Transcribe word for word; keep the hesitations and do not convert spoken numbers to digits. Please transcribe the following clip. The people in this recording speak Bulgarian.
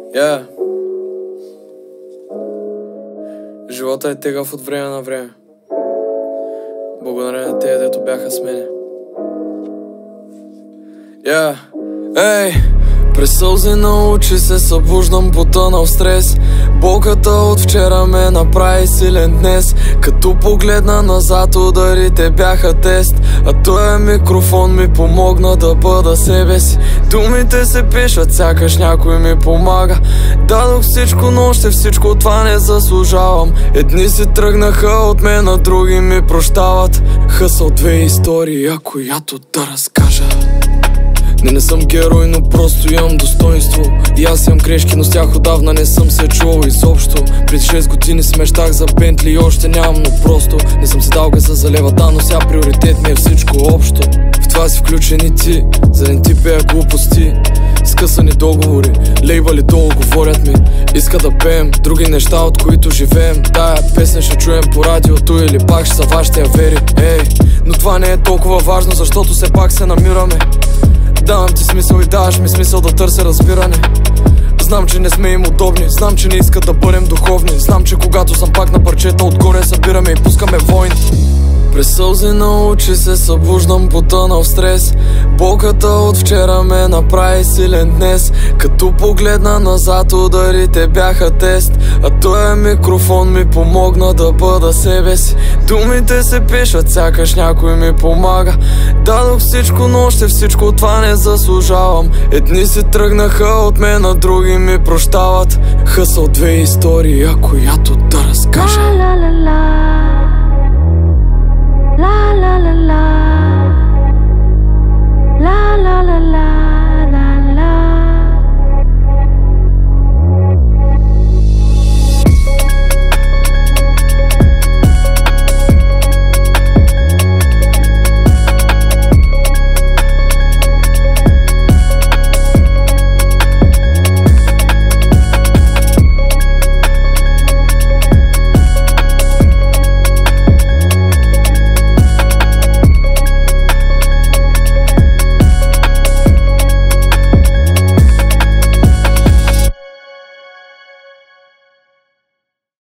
Yeah. Живота е тегав от време на време. Благодаря на тези, дето бяха с мене. Yeah. Ей, през сълзи на очи се събуждам потънал в стрес. Болката от вчера ме направи силен днес. Като погледна назад, ударите бяха тест. А този микрофон ми помогна да бъда себе си. Думите се пишат, сякаш някой ми помага. Дадох всичко, но още всичко това не заслужавам. Едни си тръгнаха от мен, а други ми прощават. Хъсал две истории, а която да разкажа. Не, не съм герой, но просто имам достоинство. И аз имам грешки, но с тях отдавна не съм се чувал изобщо. Преди шест години си мечтах за Бентли и още нямам, но просто не съм се дал газа за лева, да, но сега приоритет ми е всичко общо. В това си включени ти, за да не ти пея глупости. Скъсани договори, лейбали долу говорят ми. Иска да пеем други неща, от които живеем. Тая песен ще чуем по радиото или пак ще са вашите авери. Ей, но това не е толкова важно, защото все пак се намираме. Давам ти смисъл и даваш ми смисъл да търся разбиране. Знам, че не сме им удобни, знам, че не искат да бъдем духовни. Знам, че когато съм пак на парчета, отгоре събираме и пускаме войни. През сълзи на очи се събуждам потънал в стрес. Болката от вчера ме направи силен днес. Като погледна назад, ударите бяха тест. А този микрофон ми помогна да бъда себе си. Думите се пишат, сякаш някой ми помага. Дадох всичко, но още всичко това не заслужавам. Едни си тръгнаха от мен, а други ми прощават. Хъсал две истории, а която да разкажа. La la la la, la la la la.